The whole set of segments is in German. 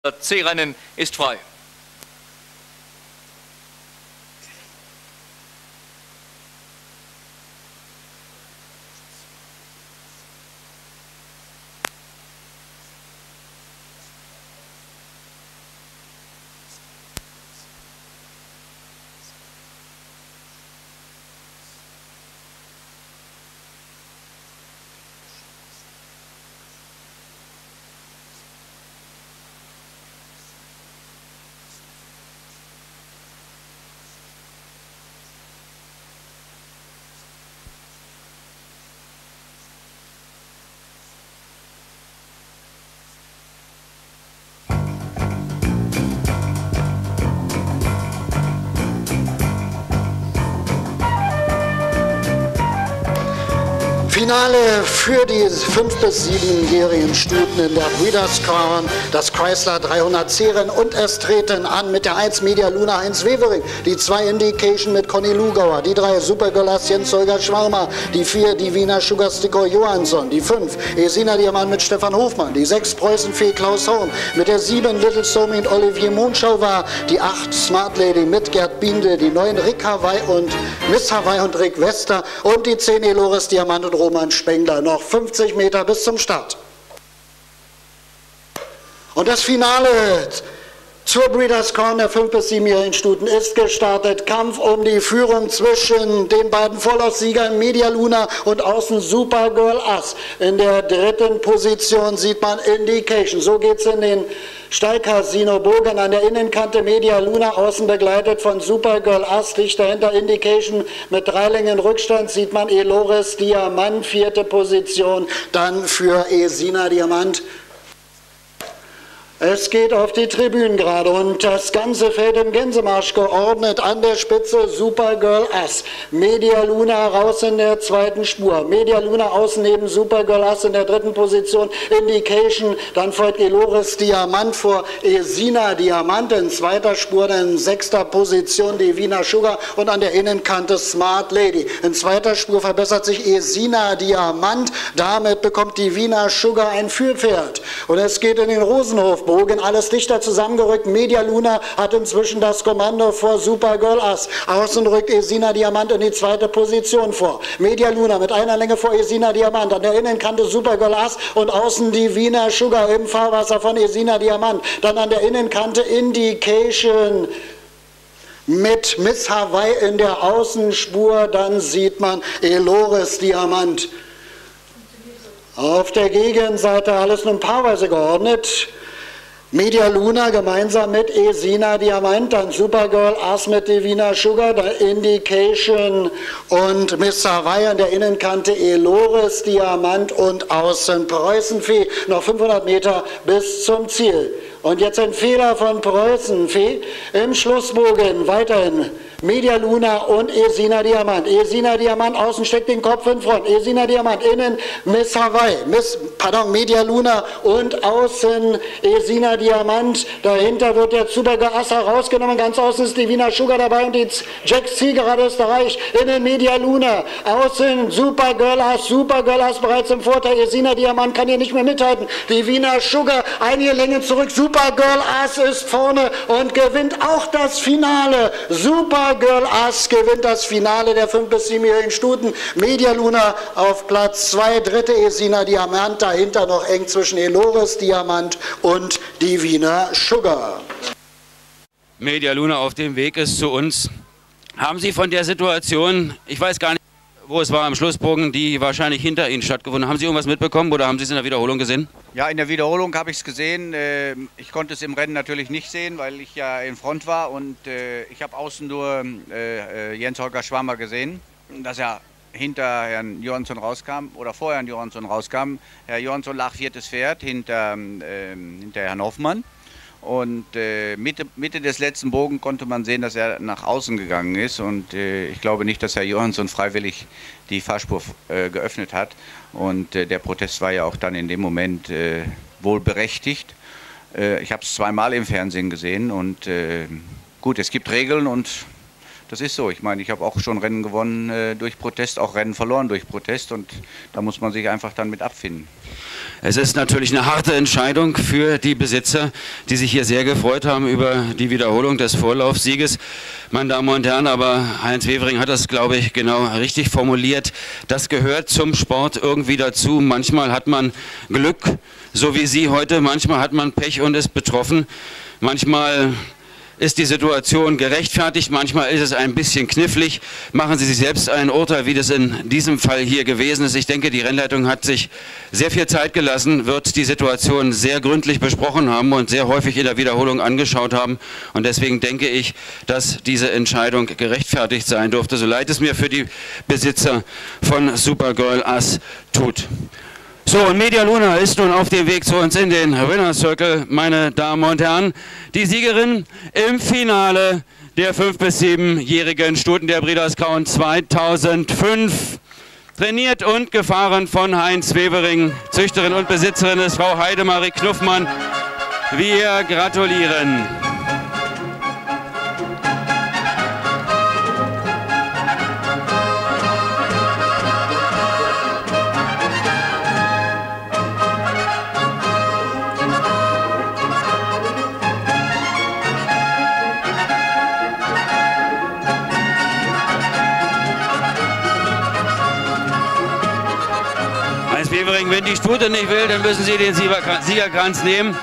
C-Rennen ist frei. Finale für die 5- bis 7-jährigen Stuten in der Breeders' Crown, das Chrysler 300C-Rennen, und es treten an mit der 1 Media Luna Heinz Wevering, die 2 Indication mit Conny Lugauer, die 3 Supergirl Jens Holger Schwarmer, die 4 Divina Sugar Sticker Johansson, die 5 Esina Diamant mit Stefan Hofmann, die 6 Preußenfee Klaus Horn, mit der 7 Little Somi und Olivier Monschau war, die 8 Smart Lady mit Gerd Biendl, die 9 Rick Hawaii und Miss Hawaii und Rick Wester und die 10 Elores Diamant und Roman Spengler. Noch 50 Meter bis zum Start. Und das Finale zur Breeders' Crown der 5- bis 7-jährigen Stuten ist gestartet. Kampf um die Führung zwischen den beiden Vorlaufsiegern Media Luna und außen Supergirl Ass. In der 3. Position sieht man Indication. So geht es in den Stallcasino Bogen. An der Innenkante Media Luna, außen begleitet von Supergirl Ass, dicht dahinter Indication mit 3 Längen Rückstand sieht man Elores Diamant, 4. Position, dann für Esina Diamant. Es geht auf die Tribünen gerade und das ganze Feld im Gänsemarsch geordnet. An der Spitze Supergirl Ass. Media Luna raus in der 2. Spur. Media Luna außen neben Supergirl Ass in der 3. Position. Indication. Dann folgt Elores Diamant vor Esina Diamant in 2. Spur. Dann in 6. Position Divina Sugar und an der Innenkante Smart Lady. In 2. Spur verbessert sich Esina Diamant. Damit bekommt Divina Sugar ein Führpferd. Und es geht in den Rosenhof. Alles dichter zusammengerückt. Media Luna hat inzwischen das Kommando vor Supergirl Ass. Außen rückt Esina Diamant in die 2. Position vor. Media Luna mit einer Länge vor Esina Diamant. An der Innenkante Supergirl Ass und außen Divina Sugar im Fahrwasser von Esina Diamant. Dann an der Innenkante Indication mit Miss Hawaii in der Außenspur. Dann sieht man Elores Diamant. Auf der Gegenseite alles nun paarweise geordnet. Media Luna gemeinsam mit Esina Diamant, dann Supergirl Ass mit Divina Sugar, dann Indication und Miss Hawaii an der Innenkante Elores Diamant und außen Preußenfee. Noch 500 Meter bis zum Ziel. Und jetzt ein Fehler von Preußenfee im Schlussbogen. Weiterhin Media Luna und Esina Diamant. Esina Diamant außen steckt den Kopf in Front. Esina Diamant innen Miss Hawaii. Media Luna und außen Esina Diamant. Dahinter wird der Supergirl Ass rausgenommen. Ganz außen ist Divina Sugar dabei und die Jax Zielgerade ist erreicht. Innen Media Luna. Außen Supergirl Ass. Supergirl Ass bereits im Vorteil. Esina Diamant kann hier nicht mehr mithalten. Divina Sugar einige Längen zurück. Supergirl Ass ist vorne und gewinnt auch das Finale. Supergirl Ass gewinnt das Finale der 5- bis 7-jährigen Stuten. Media Luna auf Platz 2, 3. Esina Diamant, dahinter noch eng zwischen Elores Diamant und Divina Sugar. Media Luna auf dem Weg ist zu uns. Haben Sie von der Situation, ich weiß gar nicht, wo es war am Schlussbogen, die wahrscheinlich hinter Ihnen stattgefunden, haben Sie irgendwas mitbekommen oder haben Sie es in der Wiederholung gesehen? Ja, in der Wiederholung habe ich es gesehen. Ich konnte es im Rennen natürlich nicht sehen, weil ich ja in Front war und ich habe außen nur Jens Holger Schwarmer gesehen, dass er hinter Herrn Johansson rauskam oder vor Herrn Johansson rauskam. Herr Johansson lag 4. Pferd hinter Herrn Hoffmann. Und Mitte des letzten Bogen konnte man sehen, dass er nach außen gegangen ist. Und ich glaube nicht, dass Herr Johansson freiwillig die Fahrspur geöffnet hat. Und der Protest war ja auch dann in dem Moment wohl berechtigt. Ich habe es zweimal im Fernsehen gesehen. Und gut, es gibt Regeln und das ist so. Ich meine, ich habe auch schon Rennen gewonnen durch Protest, auch Rennen verloren durch Protest und da muss man sich einfach dann mit abfinden. Es ist natürlich eine harte Entscheidung für die Besitzer, die sich hier sehr gefreut haben über die Wiederholung des Vorlaufsieges. Meine Damen und Herren, aber Heinz Wevering hat das, glaube ich, genau richtig formuliert. Das gehört zum Sport irgendwie dazu. Manchmal hat man Glück, so wie Sie heute, manchmal hat man Pech und ist betroffen. Manchmal ist die Situation gerechtfertigt, manchmal ist es ein bisschen knifflig. Machen Sie sich selbst ein Urteil, wie das in diesem Fall hier gewesen ist. Ich denke, die Rennleitung hat sich sehr viel Zeit gelassen, wird die Situation sehr gründlich besprochen haben und sehr häufig in der Wiederholung angeschaut haben. Und deswegen denke ich, dass diese Entscheidung gerechtfertigt sein durfte, so leid es mir für die Besitzer von Supergirl Ass tut. So, und Media Luna ist nun auf dem Weg zu uns in den Winner's Circle, meine Damen und Herren. Die Siegerin im Finale der 5- bis 7-jährigen Stuten der Breeders' Crown 2005. Trainiert und gefahren von Heinz Wevering. Züchterin und Besitzerin ist Frau Heidemarie Knuffmann. Wir gratulieren. Wenn die Stute nicht will, dann müssen Sie den Siegerkranz nehmen.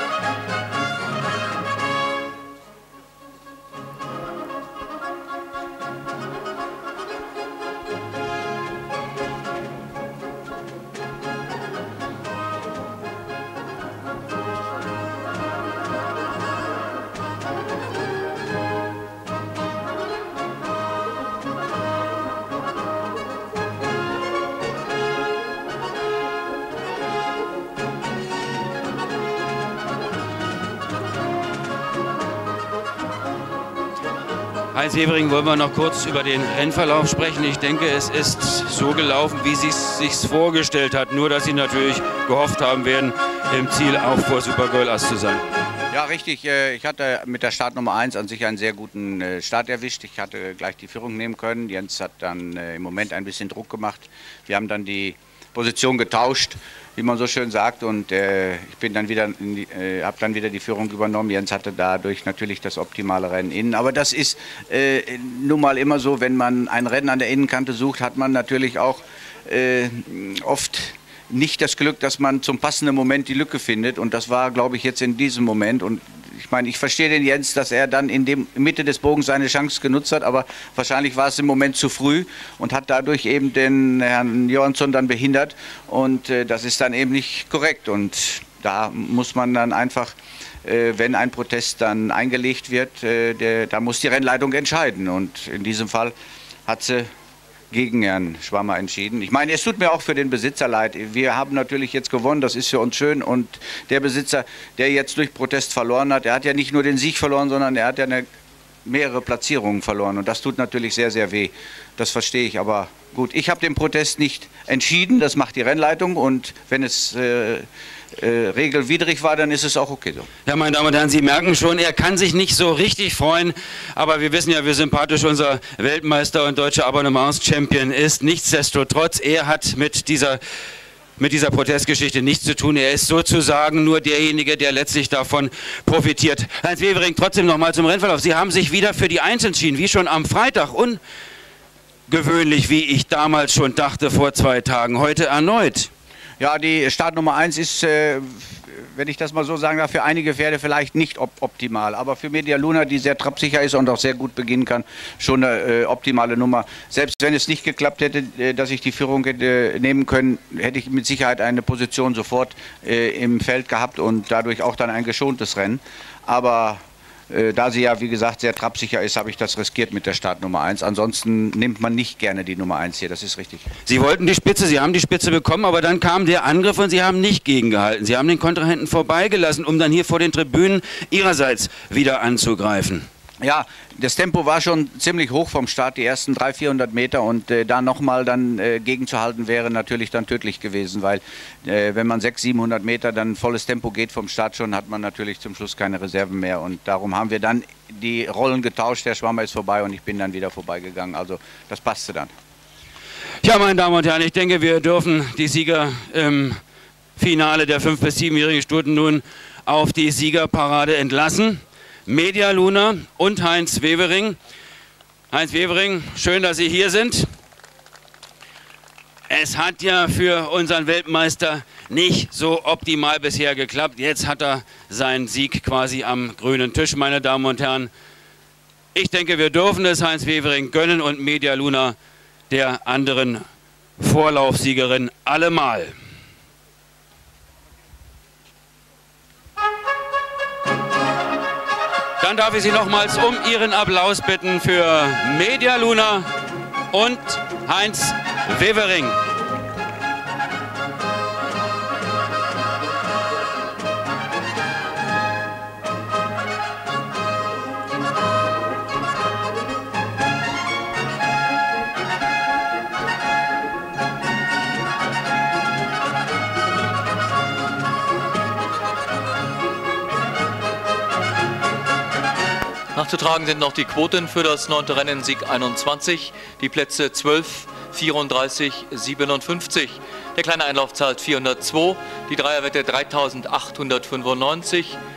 Heinz Wevering, wollen wir noch kurz über den Rennverlauf sprechen. Ich denke, es ist so gelaufen, wie Sie es sich vorgestellt hat. Nur, dass Sie natürlich gehofft haben werden, im Ziel auch vor Supergirl Ass zu sein. Ja, richtig. Ich hatte mit der Startnummer 1 an sich einen sehr guten Start erwischt. Ich hatte gleich die Führung nehmen können. Jens hat dann im Moment ein bisschen Druck gemacht. Wir haben dann die Position getauscht, wie man so schön sagt, und ich bin dann wieder habe dann wieder die Führung übernommen. Jens hatte dadurch natürlich das optimale Rennen innen. Aber das ist nun mal immer so, wenn man ein Rennen an der Innenkante sucht, hat man natürlich auch oft nicht das Glück, dass man zum passenden Moment die Lücke findet. Und das war, glaube ich, jetzt in diesem Moment. Und ich meine, ich verstehe den Jens, dass er dann in der Mitte des Bogens seine Chance genutzt hat, aber wahrscheinlich war es im Moment zu früh und hat dadurch eben den Herrn Johansson dann behindert. Und das ist dann eben nicht korrekt. Und da muss man dann einfach, wenn ein Protest dann eingelegt wird, da muss die Rennleitung entscheiden. Und in diesem Fall hat sie gegen Herrn Schwammer entschieden. Ich meine, es tut mir auch für den Besitzer leid. Wir haben natürlich jetzt gewonnen, das ist für uns schön. Und der Besitzer, der jetzt durch Protest verloren hat, der hat ja nicht nur den Sieg verloren, sondern er hat ja mehrere Platzierungen verloren. Und das tut natürlich sehr, sehr weh. Das verstehe ich. Aber gut, ich habe den Protest nicht entschieden. Das macht die Rennleitung. Und wenn es regelwidrig war, dann ist es auch okay so. Ja, meine Damen und Herren, Sie merken schon, er kann sich nicht so richtig freuen, aber wir wissen ja, wie sympathisch unser Weltmeister und deutscher Abonnements-Champion ist. Nichtsdestotrotz, er hat mit dieser Protestgeschichte nichts zu tun. Er ist sozusagen nur derjenige, der letztlich davon profitiert. Heinz Wevering, trotzdem nochmal zum Rennverlauf. Sie haben sich wieder für die 1 entschieden, wie schon am Freitag. Ungewöhnlich, wie ich damals schon dachte, vor 2 Tagen. Heute erneut. Ja, die Startnummer 1 ist, wenn ich das mal so sagen darf, für einige Pferde vielleicht nicht optimal. Aber für Media Luna, die sehr trabsicher ist und auch sehr gut beginnen kann, schon eine optimale Nummer. Selbst wenn es nicht geklappt hätte, dass ich die Führung hätte nehmen können, hätte ich mit Sicherheit eine Position sofort im Feld gehabt und dadurch auch dann ein geschontes Rennen. Aber da sie ja, wie gesagt, sehr trabsicher ist, habe ich das riskiert mit der Startnummer 1. Ansonsten nimmt man nicht gerne die Nummer 1 hier, das ist richtig. Sie wollten die Spitze, Sie haben die Spitze bekommen, aber dann kam der Angriff und Sie haben nicht gegengehalten. Sie haben den Kontrahenten vorbeigelassen, um dann hier vor den Tribünen Ihrerseits wieder anzugreifen. Ja, das Tempo war schon ziemlich hoch vom Start, die ersten 300-400 Meter, und da nochmal dann gegenzuhalten wäre natürlich dann tödlich gewesen, weil wenn man 600-700 Meter dann volles Tempo geht vom Start schon, hat man natürlich zum Schluss keine Reserven mehr, und darum haben wir dann die Rollen getauscht, der Schwammer ist vorbei und ich bin dann wieder vorbeigegangen, also das passte dann. Ja, meine Damen und Herren, ich denke, wir dürfen die Sieger im Finale der 5- bis 7-jährigen Stuten nun auf die Siegerparade entlassen. Media Luna und Heinz Wevering. Heinz Wevering, schön, dass Sie hier sind. Es hat ja für unseren Weltmeister nicht so optimal bisher geklappt. Jetzt hat er seinen Sieg quasi am grünen Tisch, meine Damen und Herren. Ich denke, wir dürfen es Heinz Wevering gönnen und Media Luna, der anderen Vorlaufsiegerin, allemal. Dann darf ich Sie nochmals um Ihren Applaus bitten für Media Luna und Heinz Wevering. Nachzutragen sind noch die Quoten für das 9. Rennen Sieg 21, die Plätze 12, 34, 57. Der kleine Einlauf zahlt 402, die Dreierwette 3895,